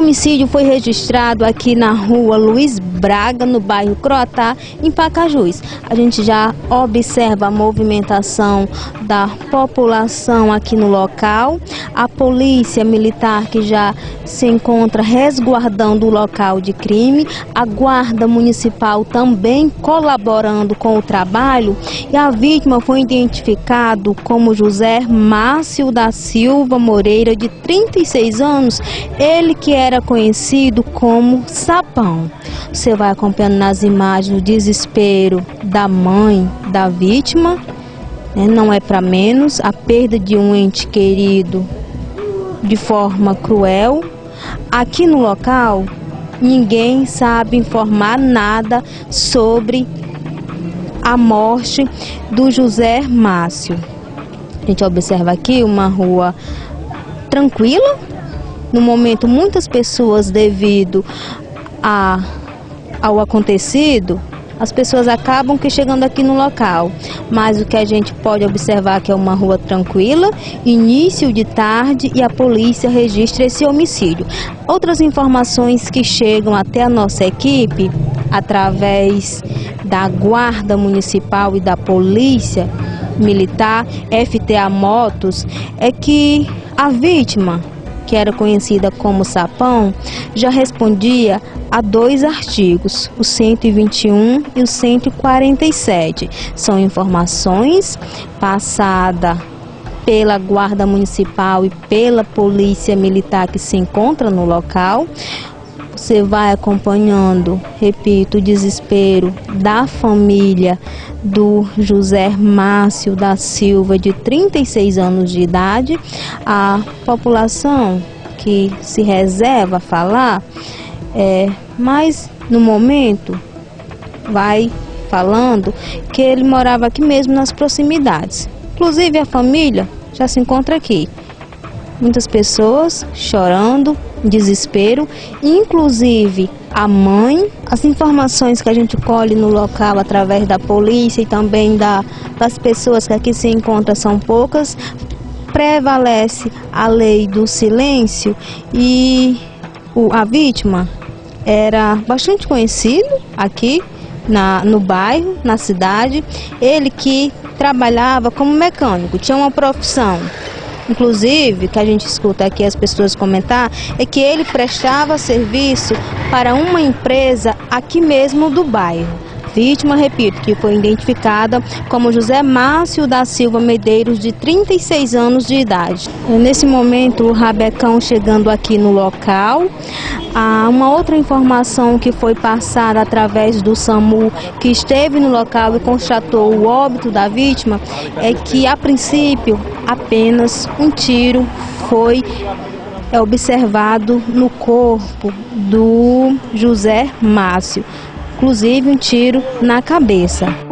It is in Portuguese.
homicídio foi registrado aqui na rua Luiz Braga, no bairro Croatá, em Pacajus. A gente já observa a movimentação da população aqui no local, a polícia militar que já se encontra resguardando o local de crime, a guarda municipal também colaborando com o trabalho, e a vítima foi identificado como José Márcio da Silva Moreira, de 36 anos, ele que era conhecido como Sapão. Você vai acompanhando nas imagens o desespero da mãe da vítima, né? Não é para menos, a perda de um ente querido de forma cruel. Aqui no local, ninguém sabe informar nada sobre a morte do José Márcio. A gente observa aqui uma rua tranquila. No momento, muitas pessoas, devido ao acontecido, as pessoas acabam que chegando aqui no local. Mas o que a gente pode observar que é uma rua tranquila, início de tarde, e a polícia registra esse homicídio. Outras informações que chegam até a nossa equipe, através da Guarda Municipal e da Polícia Militar, FTA Motos, é que a vítima, que era conhecida como Sapão, já respondia a 2 artigos, o 121 e o 147. São informações passadas pela Guarda Municipal e pela Polícia Militar que se encontra no local. Você vai acompanhando, repito, o desespero da família do José Márcio da Silva, de 36 anos de idade. A população que se reserva a falar, mas no momento vai falando que ele morava aqui mesmo nas proximidades. Inclusive a família já se encontra aqui. Muitas pessoas chorando, desespero, inclusive a mãe. As informações que a gente colhe no local através da polícia e também das pessoas que aqui se encontram são poucas. Prevalece a lei do silêncio e a vítima era bastante conhecido aqui no bairro, na cidade. Ele que trabalhava como mecânico, tinha uma profissão. Inclusive, que a gente escuta aqui as pessoas comentar, é que ele prestava serviço para uma empresa aqui mesmo do bairro. Vítima, repito, que foi identificada como José Márcio da Silva Medeiros, de 36 anos de idade. Nesse momento, o rabecão chegando aqui no local. Uma outra informação que foi passada através do SAMU, que esteve no local e constatou o óbito da vítima, é que, a princípio, apenas um tiro foi observado no corpo do José Márcio, inclusive um tiro na cabeça.